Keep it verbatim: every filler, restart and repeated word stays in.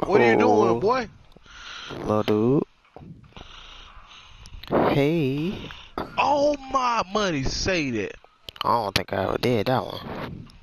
What are you doing, Oh, boy? little dude. Hey. Oh my money, say that. I don't think I ever did that one.